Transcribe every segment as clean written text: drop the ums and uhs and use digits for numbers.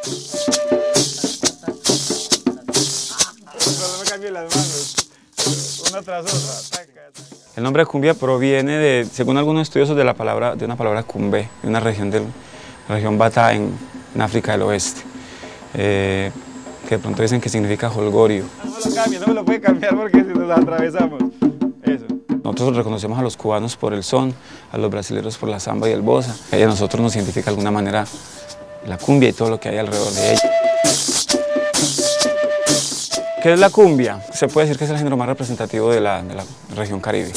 No me cambien las manos, una tras otra. El nombre de cumbia proviene de, según algunos estudiosos, de una palabra cumbé, de una región región Bata en África del Oeste, que de pronto dicen que significa holgorio. No me lo cambie, no me lo puede cambiar porque si nos atravesamos. Eso. Nosotros reconocemos a los cubanos por el son, a los brasileños por la samba y el bossa. A nosotros nos identifica de alguna manera la cumbia y todo lo que hay alrededor de ella. ¿Qué es la cumbia? Se puede decir que es el género más representativo de la región Caribe.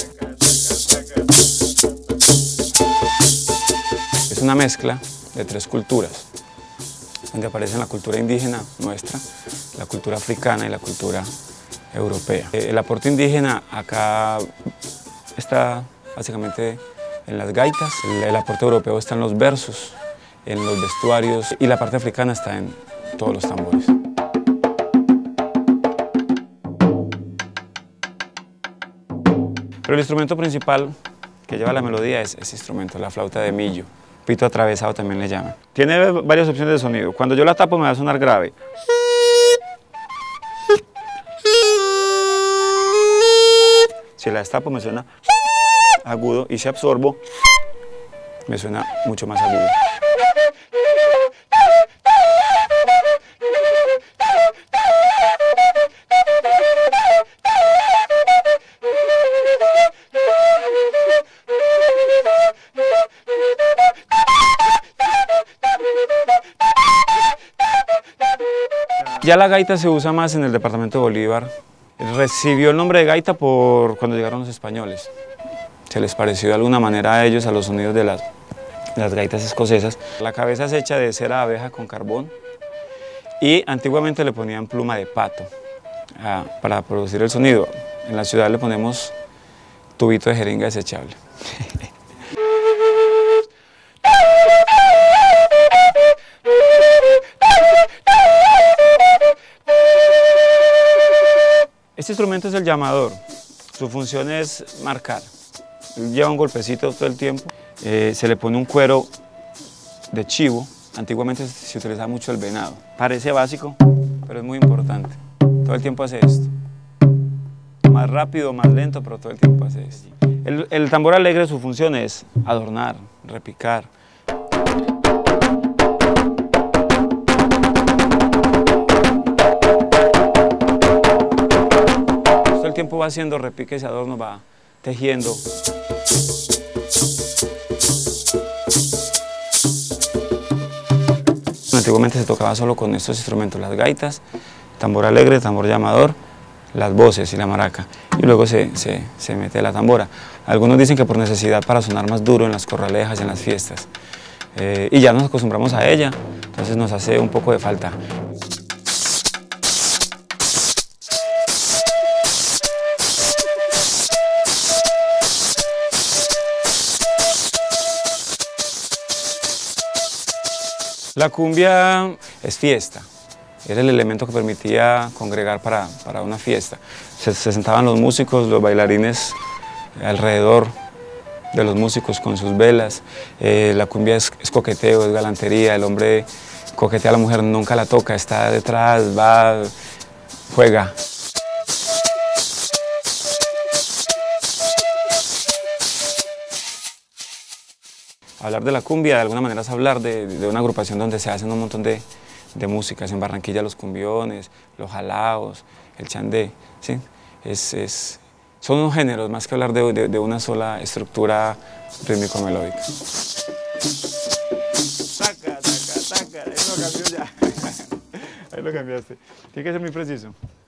Es una mezcla de tres culturas, donde aparecen la cultura indígena nuestra, la cultura africana y la cultura europea. El aporte indígena acá está básicamente en las gaitas, el aporte europeo está en los versos, en los vestuarios, y la parte africana está en todos los tambores. Pero el instrumento principal que lleva la melodía es ese instrumento, la flauta de millo. Pito atravesado también le llaman. Tiene varias opciones de sonido. Cuando yo la tapo me va a sonar grave. Si la destapo me suena agudo, y si absorbo me suena mucho más agudo. Ya la gaita se usa más en el departamento de Bolívar. Recibió el nombre de gaita por cuando llegaron los españoles. Se les pareció de alguna manera a ellos, a los sonidos de las gaitas escocesas. La cabeza es hecha de cera de abeja con carbón y antiguamente le ponían pluma de pato para producir el sonido. En la ciudad le ponemos tubito de jeringa desechable. Este instrumento es el llamador. Su función es marcar. Lleva un golpecito todo el tiempo. Se le pone un cuero de chivo. Antiguamente se utilizaba mucho el venado. Parece básico, pero es muy importante. Todo el tiempo hace esto. Más rápido, más lento, pero todo el tiempo hace esto. El tambor alegre, su función es adornar, repicar. El tiempo va haciendo repique, ese adorno va tejiendo. Antiguamente se tocaba solo con estos instrumentos, las gaitas, tambor alegre, tambor llamador, las voces y la maraca. Y luego se mete la tambora. Algunos dicen que por necesidad para sonar más duro en las corralejas y en las fiestas. Y ya nos acostumbramos a ella, entonces nos hace un poco de falta. La cumbia es fiesta, era el elemento que permitía congregar para una fiesta. Se sentaban los músicos, los bailarines alrededor de los músicos con sus velas. La cumbia es coqueteo, es galantería, el hombre coquetea a la mujer, nunca la toca, está detrás, va, juega. Hablar de la cumbia de alguna manera es hablar de una agrupación donde se hacen un montón de músicas. En Barranquilla los cumbiones, los jalaos, el chandé, ¿sí? Son unos géneros más que hablar de una sola estructura rítmico-melódica. Taca, taca, taca, ahí lo cambió ya. Ahí lo cambiaste. Tiene que ser muy preciso.